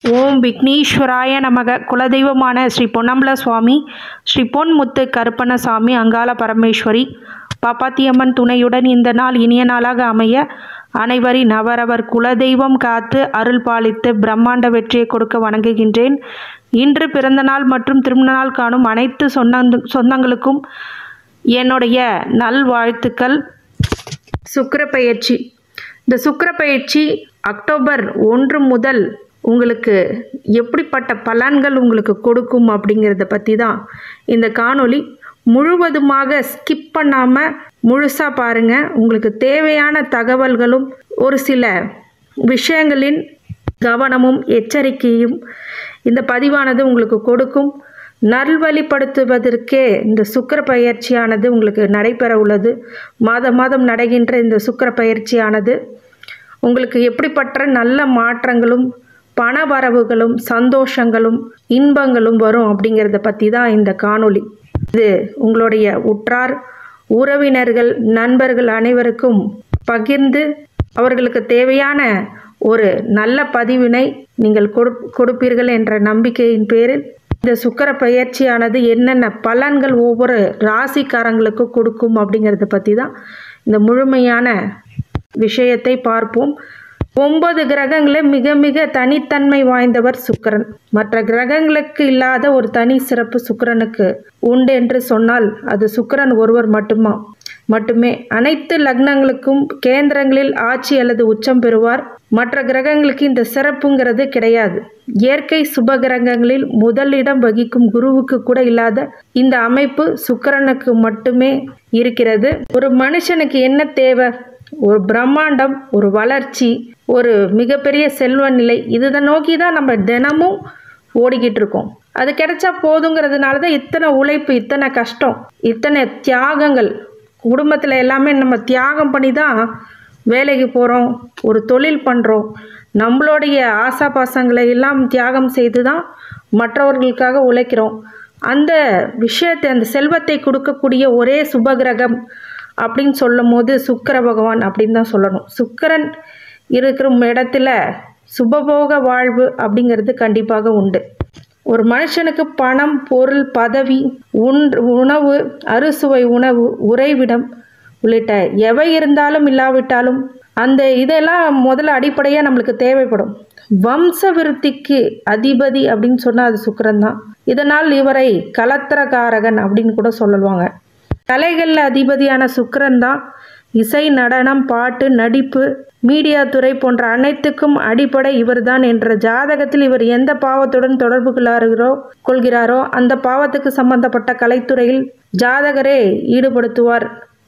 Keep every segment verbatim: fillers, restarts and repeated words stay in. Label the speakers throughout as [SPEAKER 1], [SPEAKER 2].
[SPEAKER 1] ஓம் விக்னேஸ்வராய நமக. குலதெய்வமான ஸ்ரீ பொன்னம்பல சுவாமி, ஸ்ரீ பொன்முத்து கருப்பணசாமி, அங்காள பரமேஸ்வரி, பாப்பாத்தியம்மன் துணையுடன் இந்த நாள் இனிய நாளாக அமைய அனைவரின் அவரவர் குலதெய்வம் காத்து அருள் பாலித்து பிரம்மாண்ட வெற்றியை கொடுக்க வணங்குகின்றேன். இன்று பிறந்த நாள் மற்றும் திருமண நாள் காணும் அனைத்து சொந்த சொந்தங்களுக்கும் என்னுடைய நல்வாழ்த்துக்கள். சுக்கிர பெயர்ச்சி. இந்த சுக்கிர பெயர்ச்சி அக்டோபர் ஒன்று முதல் உங்களுக்கு எப்படிப்பட்ட பலன்கள் உங்களுக்கு கொடுக்கும் அப்படிங்கிறத பற்றி தான் இந்த காணொளி. முழுவதுமாக ஸ்கிப் பண்ணாமல் முழுசாக பாருங்கள். உங்களுக்கு தேவையான தகவல்களும் ஒரு சில விஷயங்களின் கவனமும் எச்சரிக்கையும் இந்த பதிவானது உங்களுக்கு கொடுக்கும். நல்வழிப்படுத்துவதற்கே இந்த சுக்கிர பயிற்சியானது உங்களுக்கு நடைபெற உள்ளது. மாதம் மாதம் நடக்கின்ற இந்த சுக்கிர பயிற்சியானது உங்களுக்கு எப்படிப்பட்ட நல்ல மாற்றங்களும் பண வரவுகளும் சந்தோஷங்களும் இன்பங்களும் வரும் அப்படிங்கிறத பற்றி தான் இந்த காணொளி. இது உங்களுடைய உற்றார் உறவினர்கள் நண்பர்கள் அனைவருக்கும் பகிர்ந்து அவர்களுக்கு தேவையான ஒரு நல்ல பதிவினை நீங்கள் கொடு கொடுப்பீர்கள் என்ற நம்பிக்கையின் பேரில் இந்த சுக்கிர பயிற்சியானது என்னென்ன பலன்கள் ஒவ்வொரு ராசிக்காரங்களுக்கு கொடுக்கும் அப்படிங்கிறத பற்றி தான் இந்த முழுமையான விஷயத்தை பார்ப்போம். ஒன்பது கிரகங்களில் மிக மிக தனித்தன்மை வாய்ந்தவர் சுக்கிரன். மற்ற கிரகங்களுக்கு இல்லாத ஒரு தனி சிறப்பு சுக்கிரனுக்கு உண்டு என்று சொன்னால் அது சுக்கிரன் ஒருவர் மட்டுமா மட்டுமே. அனைத்து லக்னங்களுக்கும் கேந்திரங்களில் ஆட்சி அல்லது உச்சம் பெறுவார். மற்ற கிரகங்களுக்கு இந்த சிறப்புங்கிறது கிடையாது. இயற்கை சுப கிரகங்களில் முதலிடம் வகிக்கும் குருவுக்கு கூட இல்லாத இந்த அமைப்பு சுக்கிரனுக்கு மட்டுமே இருக்கிறது. ஒரு மனுஷனுக்கு என்ன தேவை? ஒரு பிரம்மாண்டம், ஒரு வளர்ச்சி, ஒரு மிகப்பெரிய செல்வ நிலை. இதை நோக்கி தான் நம்ம தினமும் ஓடிக்கிட்டு இருக்கோம். அது கிடைச்சா போதுங்கிறதுனால தான் இத்தனை உழைப்பு, இத்தனை கஷ்டம், இத்தனை தியாகங்கள். குடும்பத்தில் எல்லாமே நம்ம தியாகம் பண்ணி தான் வேலைக்கு போகிறோம், ஒரு தொழில் பண்ணுறோம். நம்மளுடைய ஆசா பாசங்களை எல்லாம் தியாகம் செய்து தான் மற்றவர்களுக்காக உழைக்கிறோம். அந்த விஷயத்தை, அந்த செல்வத்தை கொடுக்கக்கூடிய ஒரே சுபகிரகம் அப்படின்னு சொல்லும் போது சுக்கிர பகவான் அப்படின்னு தான் சொல்லணும். சுக்கிரன் இருக்கிற இடத்துல சுபபோக வாழ்வு அப்படிங்கிறது கண்டிப்பாக உண்டு. ஒரு மனுஷனுக்கு பணம், பொருள், பதவி, உண் உணவு, அறுசுவை உணவு, உறைவிடம் உள்ளிட்ட எவை இருந்தாலும் இல்லாவிட்டாலும் அந்த இதெல்லாம் முதல்ல அடிப்படையாக நம்மளுக்கு தேவைப்படும். வம்ச விருத்திக்கு அதிபதி அப்படின்னு சொன்னால் அது சுக்கிரன் தான். இதனால் இவரை கலத்திரகாரகன் அப்படின்னு கூட சொல்லுவாங்க. கலைகளில் அதிபதியான சுக்கிரன் தான் இசை, நடனம், பாட்டு, நடிப்பு, மீடியா துறை போன்ற அனைத்துக்கும் அடிப்படை இவர்தான் என்ற ஜாதகத்தில் இவர் எந்த பாவத்துடன் தொடர்பு கொள்ளாரோ கொள்கிறாரோ அந்த பாவத்துக்கு சம்பந்தப்பட்ட கலைத்துறையில் ஜாதகரே ஈடுபடுத்துவார்.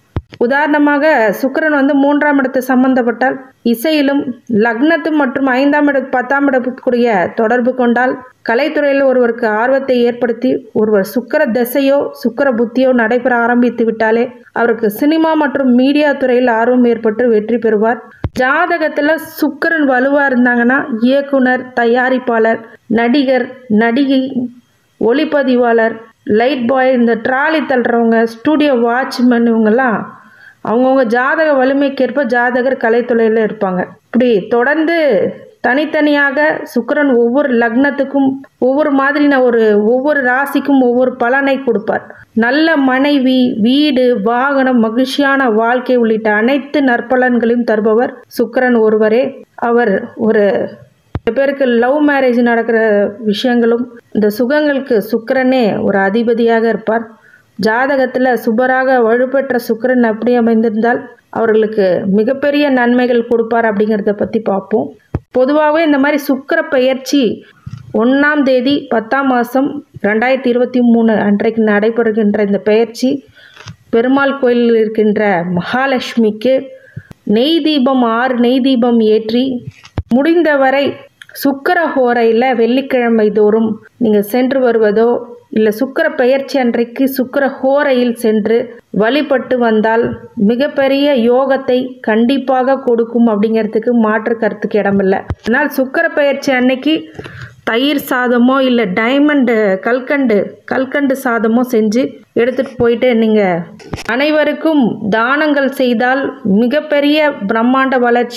[SPEAKER 1] உதாரணமாக சுக்கிரன் வந்து மூன்றாம் இடத்து சம்பந்தப்பட்டால் இசையிலும், லக்னத்து மற்றும் ஐந்தாம் இட பத்தாம் இடத்துக்குரிய தொடர்பு கொண்டால் கலைத்துறையில் ஒருவருக்கு ஆர்வத்தை ஏற்படுத்தி ஒருவர் சுக்கிர திசையோ சுக்கிர புத்தியோ நடைபெற ஆரம்பித்து விட்டாலே அவருக்கு சினிமா மற்றும் மீடியா துறையில் ஆர்வம் ஏற்பட்டு வெற்றி பெறுவார். ஜாதகத்தில் சுக்கிரன் வலுவாக இருந்தாங்கன்னா இயக்குனர், தயாரிப்பாளர், நடிகர், நடிகை, ஒளிப்பதிவாளர், லைட் பாய், இந்த ட்ராலி தள்ளுறவங்க, ஸ்டூடியோ வாட்ச்மேன், இவங்கெல்லாம் அவங்கவுங்க ஜாதக வலிமைக்கேற்ப ஜாதகர் கலைத்துறையில் இருப்பாங்க. இப்படி தொடர்ந்து தனித்தனியாக சுக்கிரன் ஒவ்வொரு லக்னத்துக்கும் ஒவ்வொரு மாதிரின ஒரு ஒவ்வொரு ராசிக்கும் ஒவ்வொரு பலனை கொடுப்பார். நல்ல மனைவி, வீடு, வாகனம், மகிழ்ச்சியான வாழ்க்கை உள்ளிட்ட அனைத்து நற்பலன்களையும் தருபவர் சுக்கிரன் ஒருவரே. அவர் ஒரு பேருக்கு லவ் மேரேஜ் நடக்கிற விஷயங்களும் இந்த சுகங்களுக்கு சுக்கிரனே ஒரு அதிபதியாக இருப்பார். ஜாதகத்தில் சுபராக வலுப்பெற்ற சுக்கிரன் அப்படி அமைந்திருந்தால் அவர்களுக்கு மிகப்பெரிய நன்மைகள் கொடுப்பார் அப்படிங்கிறத பற்றி பார்ப்போம். பொதுவாகவே இந்த மாதிரி சுக்கிர பெயர்ச்சி ஒன்றாம் தேதி பத்தாம் மாதம் ரெண்டாயிரத்தி இருபத்தி மூணு அன்றைக்கு நடைபெறுகின்ற இந்த பெயர்ச்சி பெருமாள் கோயிலில் இருக்கின்ற மகாலட்சுமிக்கு நெய் தீபம் ஆறு நெய் தீபம் ஏற்றி முடிந்தவரை சுக்கிர ஹோரையில் வெள்ளிக்கிழமை தோறும் நீங்கள் சென்று வருவதோ இல்லை சுக்கிர பெயர்ச்சி அன்றைக்கு சுக்கிர ஹோரையில் சென்று வழிபட்டு வந்தால் மிகப்பெரிய யோகத்தை கண்டிப்பாக கொடுக்கும் அப்படிங்கிறதுக்கு மாற்று கருத்துக்கு இடமில்லை. ஆனால் சுக்கிர பெயர்ச்சி அன்னைக்கு தயிர் சாதமோ இல்லை டைமண்டு கல்கண்டு கல்கண்டு சாதமோ செஞ்சு எடுத்துகிட்டு போயிட்டு நீங்கள் அனைவருக்கும் தானங்கள் செய்தால் மிகப்பெரிய பிரம்மாண்ட வளர்ச்சியும்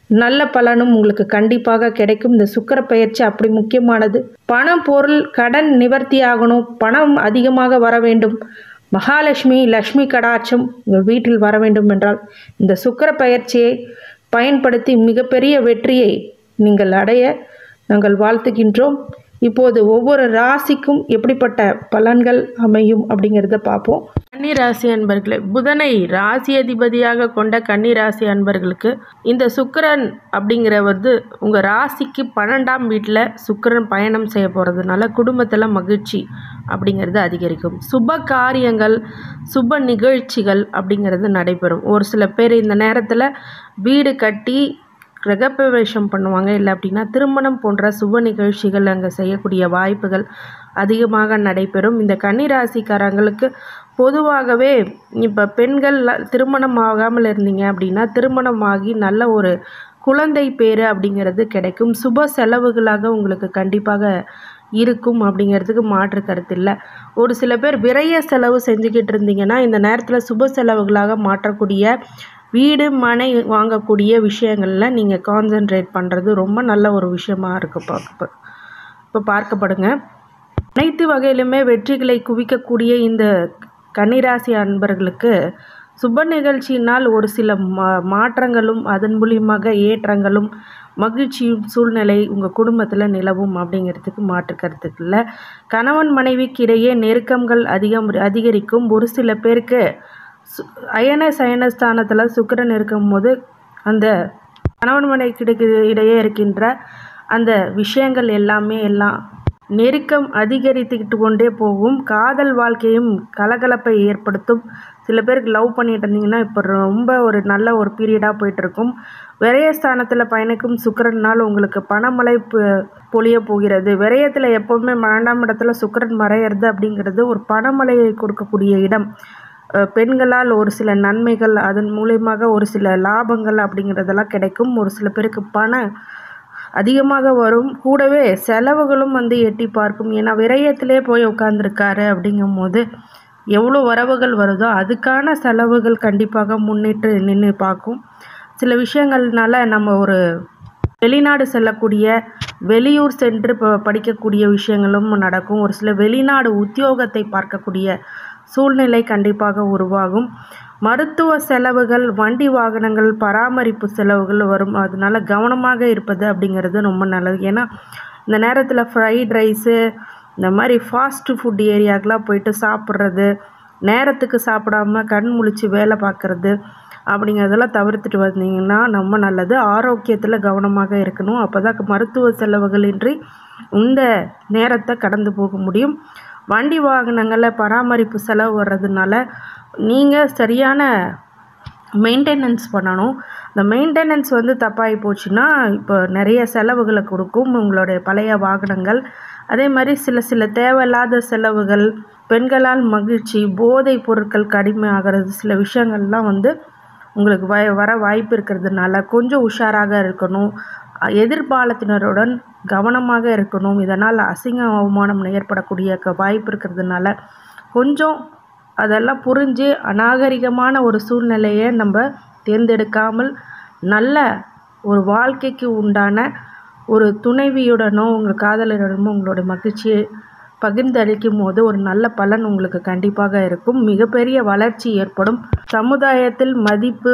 [SPEAKER 1] நல்ல பலனும் உங்களுக்கு கண்டிப்பாக கிடைக்கும். இந்த சுக்கிர பயிற்சி அப்படி முக்கியமானது. பணம், பொருள், கடன் நிவர்த்தி ஆகணும், பணம் அதிகமாக வர வேண்டும், மகாலட்சுமி லக்ஷ்மி கடாட்சம் உங்கள் வீட்டில் வர வேண்டும் என்றால் இந்த சுக்கிர பயிற்சியை பயன்படுத்தி மிகப்பெரிய வெற்றியை நீங்கள் அடைய நாங்கள் வாழ்த்துகின்றோம். இப்போது ஒவ்வொரு ராசிக்கும் எப்படிப்பட்ட பலன்கள் அமையும் அப்படிங்கிறத பார்ப்போம். கன்னி ராசி அன்பர்களே, புதனை ராசி அதிபதியாக கொண்ட கன்னி ராசி அன்பர்களுக்கு இந்த சுக்கிரன் அப்படிங்கிற வந்து உங்கள் ராசிக்கு பன்னெண்டாம் வீட்டில் சுக்கிரன் பயணம் செய்ய போகிறதுனால குடும்பத்தில் மகிழ்ச்சி அப்படிங்கிறது அதிகரிக்கும். சுப காரியங்கள், சுப நிகழ்ச்சிகள் அப்படிங்கிறது நடைபெறும். ஒரு சில பேர் இந்த நேரத்தில் வீடு கட்டி கிரகப்பிரவேசம் பண்ணுவாங்க, இல்லை அப்படின்னா திருமணம் போன்ற சுப நிகழ்ச்சிகள் அங்கே செய்யக்கூடிய வாய்ப்புகள் அதிகமாக நடைபெறும். இந்த கன்னிராசிக்காரங்களுக்கு பொதுவாகவே இப்போ பெண்கள் திருமணம் ஆகாமல் இருந்தீங்க அப்படின்னா திருமணமாகி நல்ல ஒரு குழந்தை பேர் அப்படிங்கிறது கிடைக்கும். சுப செலவுகளாக உங்களுக்கு கண்டிப்பாக இருக்கும் அப்படிங்கிறதுக்கு மாற்று கருத்து இல்லை. ஒரு சில பேர் விரைய செலவு செஞ்சுக்கிட்டு இருந்தீங்கன்னா இந்த நேரத்தில் சுப செலவுகளாக மாற்றக்கூடிய வீடு மனை வாங்கக்கூடிய விஷயங்களில் நீங்கள் கான்சென்ட்ரேட் பண்ணுறது ரொம்ப நல்ல ஒரு விஷயமா இருக்குது பார்க்க இப்போ பார்க்கப்படுங்க. அனைத்து வகையிலுமே வெற்றிகளை குவிக்கக்கூடிய இந்த கன்னிராசி அன்பர்களுக்கு சுப நிகழ்ச்சியினால் ஒரு சில மா மாற்றங்களும் அதன் மூலியமாக ஏற்றங்களும் மகிழ்ச்சியும் சூழ்நிலை உங்கள் குடும்பத்தில் நிலவும் அப்படிங்கிறதுக்கு மாற்று கருத்துக்கு இல்லை. கணவன் மனைவிக்கு இடையே நெருக்கங்கள் அதிகம் அதிகரிக்கும். ஒரு சில பேருக்கு சு அயன சயனஸ்தானத்தில் சுக்கிரன் இருக்கும் போது அந்த கணவன் மனைவிக்கு இடையே இருக்கின்ற அந்த விஷயங்கள் எல்லாமே எல்லாம் நெருக்கம் அதிகரித்துக்கிட்டு கொண்டே போகும். காதல் வாழ்க்கையும் கலகலப்பை ஏற்படுத்தும். சில பேருக்கு லவ் பண்ணிட்டு இருந்தீங்கன்னா இப்போ ரொம்ப ஒரு நல்ல ஒரு பீரியடாக போயிட்டுருக்கும். விரயஸ்தானத்தில் பயணிக்கும் சுக்கிரனால் உங்களுக்கு பணமழை பொழிய போகிறது. விரயத்தில் எப்போவுமே பன்னெண்டாம் இடத்துல சுக்கிரன் மறையிறது அப்படிங்கிறது ஒரு பணமழையை கொடுக்கக்கூடிய இடம். பெண்களால் ஒரு சில நன்மைகள், அதன் மூலயமாக ஒரு சில லாபங்கள் அப்படிங்கிறதெல்லாம் கிடைக்கும். ஒரு சில பேருக்கு பணம் அதிகமாக வரும், கூடவே செலவுகளும் வந்து எட்டி பார்க்கும். ஏன்னா விரயத்திலே போய் உட்காந்துருக்காரு அப்படிங்கும் போது எவ்வளோ வரவுகள் வருதோ அதுக்கான செலவுகள் கண்டிப்பாக முன்னிட்டு நின்று பார்க்கும். சில விஷயங்கள்னால நம்ம ஒரு வெளிநாடு செல்லக்கூடிய, வெளியூர் சென்று இப்போ படிக்கக்கூடிய விஷயங்களும் நடக்கும். ஒரு சில வெளிநாடு உத்தியோகத்தை பார்க்கக்கூடிய சூழ்நிலை கண்டிப்பாக உருவாகும். மருத்துவ செலவுகள், வண்டி வாகனங்கள், பராமரிப்பு செலவுகள் வரும். அதனால கவனமாக இருப்பது அப்படிங்கிறது ரொம்ப நல்லது. ஏன்னா இந்த நேரத்தில் ஃப்ரைட் ரைஸு, இந்த மாதிரி ஃபாஸ்ட் ஃபுட் ஏரியாக்கெலாம் போயிட்டு சாப்பிட்றது, நேரத்துக்கு சாப்பிடாம கண் முழிச்சு வேலை பார்க்குறது அப்படிங்கிறதெல்லாம் தவிர்த்துட்டு வந்தீங்கன்னா ரொம்ப நல்லது. ஆரோக்கியத்தில் கவனமாக இருக்கணும். அப்போ தான் மருத்துவ செலவுகளின்றி இந்த நேரத்தை கடந்து போக முடியும். வண்டி வாகனங்களில் பராமரிப்பு செலவு வர்றதுனால நீங்கள் சரியான மெயின்டெனன்ஸ் பண்ணணும். இந்த மெயின்டெனன்ஸ் வந்து தப்பாகி போச்சுன்னா இப்போ நிறைய செலவுகளை கொடுக்கும் உங்களுடைய பழைய வாகனங்கள். அதே மாதிரி சில சில தேவையில்லாத செலவுகள், பெண்களால் மகிழ்ச்சி, போதைப் பொருட்கள் கடுமை ஆகிறது, சில விஷயங்கள்லாம் வந்து உங்களுக்கு வ வர வாய்ப்பு இருக்கிறதுனால கொஞ்சம் உஷாராக இருக்கணும். எதிர்பாலத்தினருடன் கவனமாக இருக்கணும். இதனால் அசிங்க அவமானம் ஏற்படக்கூடிய வாய்ப்பு இருக்கிறதுனால கொஞ்சம் அதெல்லாம் புரிஞ்சு அநாகரிகமான ஒரு சூழ்நிலையை நம்ம தேர்ந்தெடுக்காமல் நல்ல ஒரு வாழ்க்கைக்கு உண்டான ஒரு துணைவியுடனோ உங்கள் காதலருடனோ உங்களோட மகிழ்ச்சியை பகிர்ந்தளிக்கும் போது ஒரு நல்ல பலன் உங்களுக்கு கண்டிப்பாக இருக்கும். மிகப்பெரிய வளர்ச்சி ஏற்படும். சமுதாயத்தில் மதிப்பு,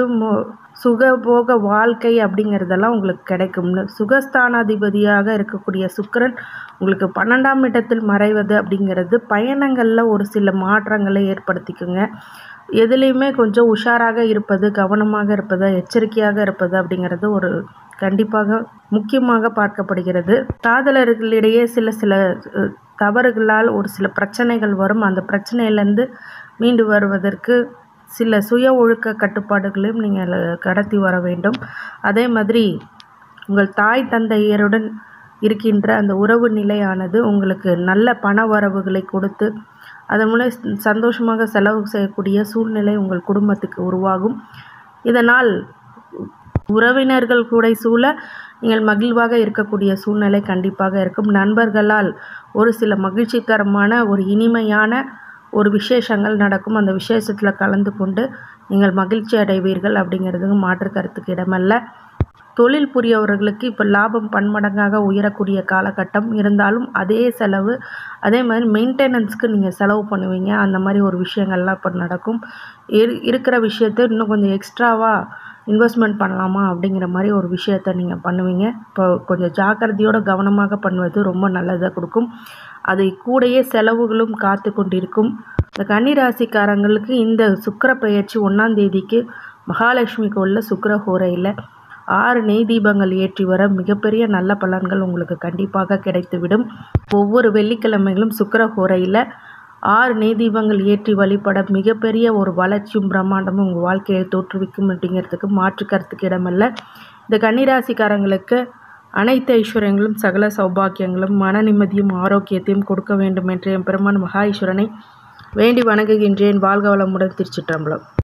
[SPEAKER 1] சுகபோக வாழ்க்கை அப்படிங்கிறதெல்லாம் உங்களுக்கு கிடைக்கும். சுகஸ்தானாதிபதியாக இருக்கக்கூடிய சுக்கிரன் உங்களுக்கு பன்னெண்டாம் இடத்தில் மறைவது அப்படிங்கிறது பயணங்களில் ஒரு சில மாற்றங்களை ஏற்படுத்திக்குங்க. எதுலேயுமே கொஞ்சம் உஷாராக இருப்பது, கவனமாக இருப்பது, எச்சரிக்கையாக இருப்பது அப்படிங்கிறது ஒரு கண்டிப்பாக முக்கியமாக பார்க்கப்படுகிறது. காதலர்களிடையே சில சில தவறுகளால் ஒரு சில பிரச்சனைகள் வரும். அந்த பிரச்சனையிலேருந்து மீண்டு வருவதற்கு சில சுய ஒழுக்க கட்டுப்பாடுகளையும் நீங்கள் கடத்தி வர வேண்டும். அதே மாதிரி உங்கள் தாய் தந்தையருடன் இருக்கின்ற அந்த உறவு நிலையானது உங்களுக்கு நல்ல பண வரவுகளை கொடுத்து அதன் மூலம் சந்தோஷமாக செலவு செய்யக்கூடிய சூழ்நிலை உங்கள் குடும்பத்துக்கு உருவாகும். இதனால் உறவினர்கள் கூட சூழ நீங்கள் மகிழ்வாக இருக்கக்கூடிய சூழ்நிலை கண்டிப்பாக இருக்கும். நண்பர்களால் ஒரு சில மகிழ்ச்சிகரமான ஒரு இனிமையான ஒரு விசேஷங்கள் நடக்கும். அந்த விசேஷத்தில் கலந்து கொண்டு நீங்கள் மகிழ்ச்சி அடைவீர்கள் அப்படிங்கிறதுக்கு மாற்று கருத்துக்கு இடமல்ல. தொழில் புரியவர்களுக்கு இப்போ லாபம் பன்மடங்காக உயரக்கூடிய காலகட்டம். இருந்தாலும் அதே செலவு, அதே மாதிரி மெயின்டெனன்ஸ்க்கு நீங்கள் செலவு பண்ணுவீங்க. அந்த மாதிரி ஒரு விஷயங்கள்லாம் இப்போ நடக்கும். இரு இருக்கிற விஷயத்த இன்னும் கொஞ்சம் எக்ஸ்ட்ராவாக இன்வெஸ்ட்மெண்ட் பண்ணலாமா அப்படிங்கிற மாதிரி ஒரு விஷயத்த நீங்கள் பண்ணுவீங்க. இப்போ கொஞ்சம் ஜாக்கிரதையோடு கவனமாக பண்ணுவது ரொம்ப நல்லதாக கொடுக்கும். அதை கூடயே செலவுகளும் காத்து கொண்டிருக்கும். இந்த கன்னி ராசிக்காரங்களுக்கு இந்த சுக்கிர பெயர்ச்சி ஒன்றாம் தேதிக்கு மகாலட்சுமி கோயிலில் சுக்கிர ஹோரையில் ஆறு நெய் தீபங்கள் ஏற்றி வர மிகப்பெரிய நல்ல பலன்கள் உங்களுக்கு கண்டிப்பாக கிடைத்துவிடும். ஒவ்வொரு வெள்ளிக்கிழமைகளும் சுக்கிர ஹோரையில் ஆறு நெய் தீபங்கள் ஏற்றி வழிபட மிகப்பெரிய ஒரு வளர்ச்சியும் பிரம்மாண்டமும் உங்கள் வாழ்க்கையை தோற்றுவிக்கும் அப்படிங்கிறதுக்கு மாற்று கருத்துக்கு இடமல்ல. இந்த கன்னிராசிக்காரங்களுக்கு அனைத்து ஐஸ்வர்யங்களும் சகல சௌபாக்கியங்களும் மன நிம்மதியும் ஆரோக்கியத்தையும் கொடுக்க வேண்டும் என்று என் பெருமான் மகா ஈஸ்வரனை வேண்டி வணங்குகின்றேன். வாழ்க வளமுடன். திருச்சிற்றம்பலம்.